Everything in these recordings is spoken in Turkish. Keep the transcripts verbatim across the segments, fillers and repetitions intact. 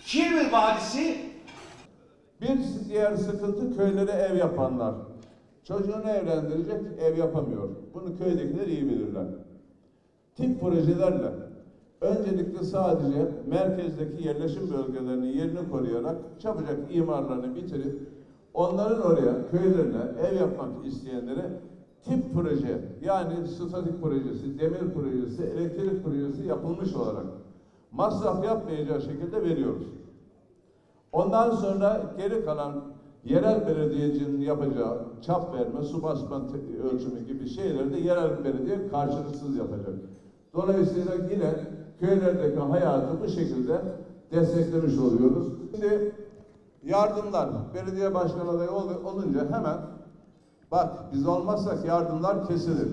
Şirin Vadisi. Bir diğer sıkıntı köylere ev yapanlar. Çocuğunu evlendirecek, ev yapamıyor. Bunu köydekiler iyi bilirler. Tip projelerle öncelikle sadece merkezdeki yerleşim bölgelerinin yerini koruyarak çabucak imarlarını bitirip onların oraya, köylerine ev yapmak isteyenlere tip proje, yani statik projesi, demir projesi, elektrik projesi yapılmış olarak masraf yapmayacağı şekilde veriyoruz. Ondan sonra geri kalan yerel belediyecinin yapacağı çap verme, su basma ölçümü gibi şeyleri de yerel belediye karşılıksız yapacak. Dolayısıyla yine köylerdeki hayatı bu şekilde desteklemiş oluyoruz. Şimdi yardımlar, belediye başkanı adayı olunca hemen bak biz olmazsak yardımlar kesilir.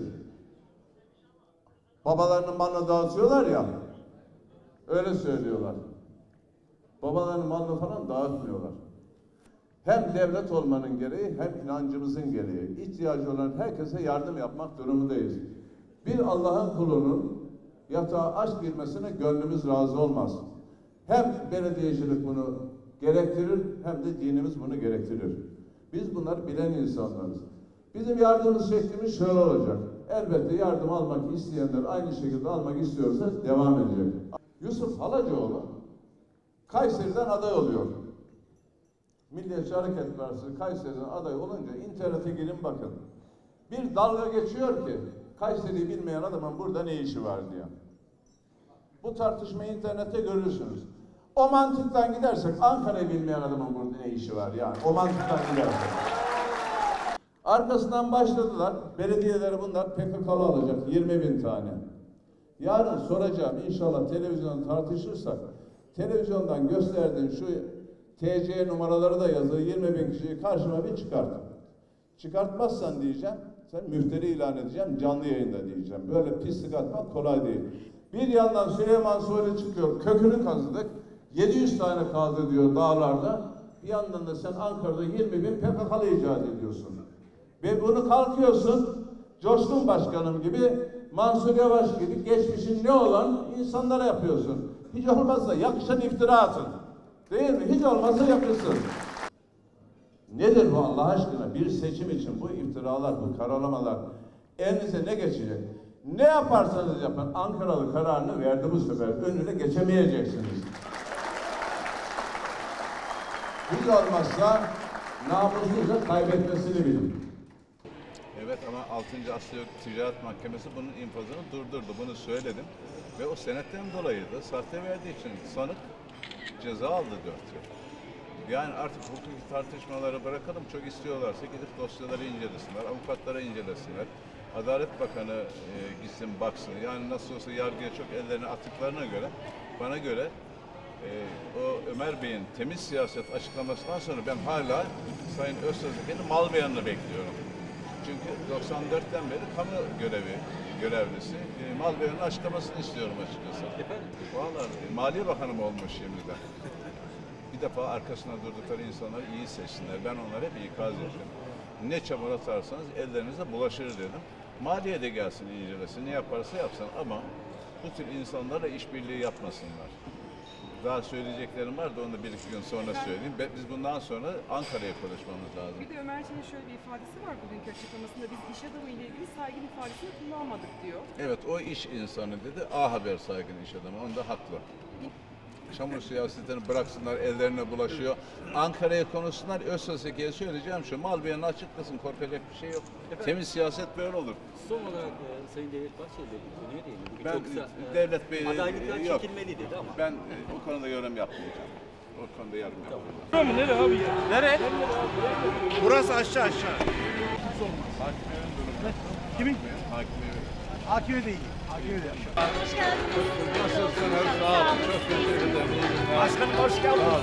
Babalarının malını dağıtıyorlar ya, öyle söylüyorlar. Babalarının malını falan dağıtmıyorlar. Hem devlet olmanın gereği hem inancımızın gereği. İhtiyacı olan herkese yardım yapmak durumundayız. Bir Allah'ın kulunun yatağa aç girmesine gönlümüz razı olmaz. Hem belediyecilik bunu gerektirir hem de dinimiz bunu gerektirir. Biz bunları bilen insanlarız. Bizim yardımımız şeklimiz şöyle olacak. Elbette yardım almak isteyenler aynı şekilde almak istiyorsa devam edecek. Yusuf Halacıoğlu Kayseri'den aday oluyor. Milliyetçi Hareket Partisi Kayseri'den aday olunca internete girin bakın. Bir dalga geçiyor ki Kayseri'yi bilmeyen adamın burada ne işi var diye. Bu tartışmayı internette görürsünüz. O mantıktan gidersek Ankara'yı bilmeyen adamın burada ne işi var yani. O mantıktan gidersek. Arkasından başladılar. Belediyeleri bunlar P K K'lı alacak yirmi bin tane. Yarın soracağım inşallah televizyonda tartışırsak televizyondan gösterdiğin şu T C numaraları da yazılı yirmi bin kişiyi karşıma bir çıkart. Çıkartmazsan diyeceğim, sen müfteri ilan edeceğim, canlı yayında diyeceğim. Böyle pislik atmak kolay değil. Bir yandan Süleyman Soylu çıkıyor, kökünü kazıdık, yedi yüz tane kaldı diyor dağlarda. Bir yandan da sen Ankara'da yirmi bin P K K'lı icat ediyorsun. Ve bunu kalkıyorsun, Coşkun Başkanım gibi, Mansur Yavaş gibi geçmişin ne olan insanlara yapıyorsun. Hiç olmazsa yakışan iftira atın. Değil mi? Hiç olmazsa yapılsın. Nedir bu Allah aşkına? Bir seçim için bu iftiralar, bu karalamalar elinize ne geçecek? Ne yaparsanız yapın Ankaralı kararını verdi bu sefer. Önüne geçemeyeceksiniz. Hiç olmazsa namusluca kaybetmesini bilin. Evet ama altıncı Asya Ticaret Mahkemesi bunun infazını durdurdu. Bunu söyledim. Ve o senetten dolayı da sahte verdiği için sanık ceza aldı dört yıl. Yani artık hukuki tartışmaları bırakalım. Çok istiyorlarsa gidip dosyaları incelesinler, avukatlara incelesinler. Adalet Bakanı e, gitsin baksın. Yani nasıl olsa yargıya çok ellerini attıklarına göre, bana göre e, o Ömer Bey'in temiz siyaset açıklamasından sonra ben hala Sayın Özsözlük'ün mal beyanını bekliyorum. Çünkü doksan dörtten beri kamu görevi, görevlisi e, mal beyanının açıklamasını istiyorum açıkçası. Vallahi Maliye Bakanım olmuş şimdiden. Bir defa arkasına durdukları insanları iyi seçsinler. Ben onlara hep ikaz ettim. Ne çamur atarsanız ellerinize bulaşır dedim. Maliye de gelsin incelesin, ne yaparsa yapsın ama bu tür insanlarla işbirliği yapmasınlar. Daha söyleyeceklerim var da onu da bir iki gün sonra söyleyeyim. Biz bundan sonra Ankara'ya konuşmamız lazım. Bir de Ömer Çelik'in şöyle bir ifadesi var bugünkü açıklamasında. Biz iş adamı ile ilgili saygın ifadesini kullanmadık diyor. Evet, o iş insanı dedi. A Haber saygın iş adamı. Onda haklı. Çamur siyasetini bıraksınlar, ellerine bulaşıyor. Ankara'ya konuşsunlar, Özsözlük'e söyleyeceğim şu, mal beyanı açıklasın, korkacak bir şey yok. Efendim, temiz siyaset böyle olur. Son olarak e, Sayın Devlet Bahçeli konuya değindi. Bugün ben, çok kısa, e, Devlet Bey adaylıklar yok. çekilmeli dedi ama. Ben e, o konuda yorum yapmayacağım. O konuda yorum yapmayacağım. Tamam. Nereye abi ya? Nereye? Burası aşağı aşağı. Hakime'nin durumu. Kimin? Hakime. Hakime değil. Hakime değil. Hoş geldiniz. Nasılsınız? Sağ olun. Çok teşekkür ederim. Başkanım hoş geldiniz.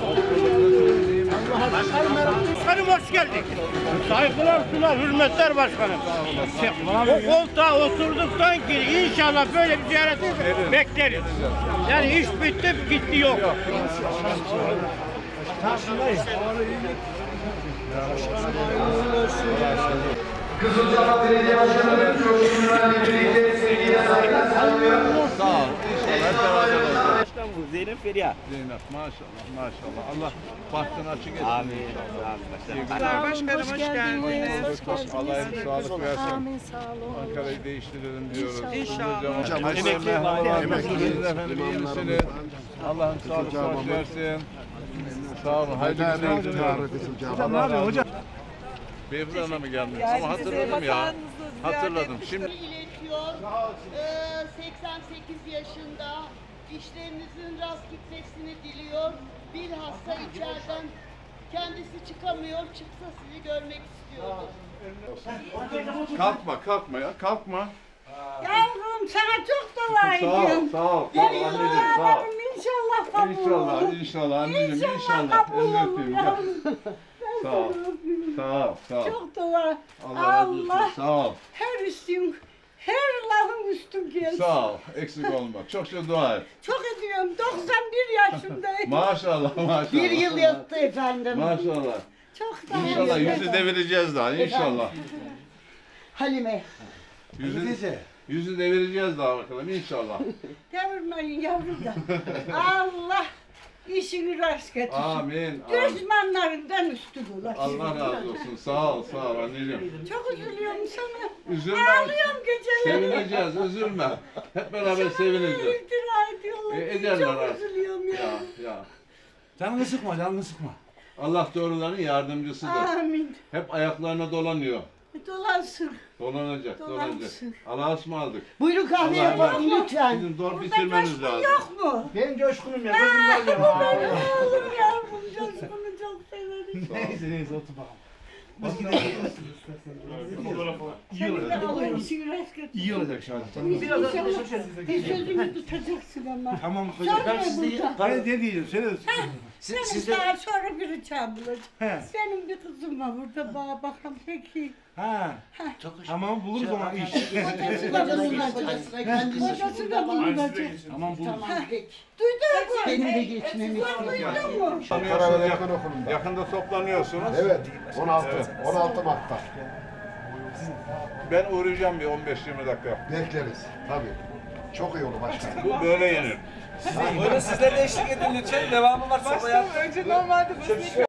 Başkanım merhaba. Başkanım hoş geldik. Saygılar sunar, hürmetler başkanım. O koltuğa oturduktan ki inşallah böyle bir ziyareti bekleriz. Yani iş bitti, gitti yok. Karşındayız. Kızılcahamam Belediye Başkanı Coşkun'la birlikte sevgiyle saygılar sunuyorum. Sağ ol. İnşallah hep beraber olacağız. Başkan bu Zeynep Feriha. Zeynep maşallah maşallah. Allah bahtını açık etsin. Amin. inşallah. Başkanım hoş geldiniz. Hoş geldiniz. Allah hem sağlık versin. Amin, sağ olun. Ankara'yı değiştirelim diyoruz. İnşallah. Hocam, emekli merhabalar. var. Nasılsınız efendim? İyi misiniz? Allah'ım sağlık sağlık versin. Sağ olun. Hayırlı günler diliyorum. Hocam ne yapıyorsun hocam? Beyefendi Hanım'a mı geldiniz? Ama hatırladım ya. Hatırladım. Şimdi iletiyor. Ee, seksen sekiz yaşında işlerinizin rast gitmesini diliyor. Bilhassa içeriden kendisi çıkamıyor. Çıksa sizi görmek istiyordu. kalkma kalkma ya kalkma. Yavrum sana çok dua Sağ ol ediyorum. sağ ol. Sağ ol anneciğim sağ ol. İnşallah kabul İnşallah olur. inşallah anneciğim inşallah. kabul Elini olur öpeyim. yavrum. Sağ ol. Sağ ol sağ ol. Çok dua. Allah razı olsun. Allah Sağ ol. her üstün, her lafın üstün gelsin. Sağ ol. Eksik olma. Çok çok dua et. Çok ediyorum. doksan bir yaşındayım. Maşallah maşallah. Bir yıl yattı efendim. Maşallah. Çok da İnşallah yüzü devireceğiz daha inşallah. Halime. Yüzü, yüzü devireceğiz daha bakalım inşallah. Devirmeyin yavrum da. Allah işini rast getirsin. Amin. amin. Düşmanlarından üstün olasın. Allah razı olsun. Sağ ol sağ ol anneciğim. Çok üzülüyorum sana. Üzülme. Ağlıyorum geceleri. Sevineceğiz üzülme. Hep beraber sevineceğiz. İftira ediyorlar. E, ederler Çok artık. üzülüyorum ya. Ya ya. Canını sıkma, canını sıkma. Allah doğruların yardımcısıdır. Amin. Hep ayaklarına dolanıyor. Dolansın. Dolanacak, dolanacak. Dolansın. Allah'a ısmarladık. Buyurun kahve Allah yapalım Allah. lütfen. Bizim zor Burada bitirmemiz coşkun lazım. yok mu? Ben coşkunum ya, gözümden Bu ya. benim oğlum yavrum. Coşkunu çok severim. Neyse neyse otur bakalım. Senin de Allah işini rast getirsin. İyi olacak şu an. İnşallah bir sözünü tutacaksın ama. Tamam Söyle burada. Hayır ne diyeceğim? Söyle. Senin daha sonra bir uçağın bulacak. He. Senin bir kızın var burada bana bakalım peki. Ha. Tamam buluruz ama iş. Kocası da bulunacak. Kocası da bulunacak. Tamam buluruz. Duydun mu? Benim de geçmemi Duydun mu? Tanıyorsunuz, yakın, yakında toplanıyorsunuz. Evet, on altı, on altı Mart'ta. Ben uğrayacağım bir on beş yirmi dakika. Bekleriz, tabii. Çok iyi olur başkanım. Bu böyle yenir. Buyurun sizler de eşlik edin lütfen. Devamı varsa bayağı. Önce normalde basın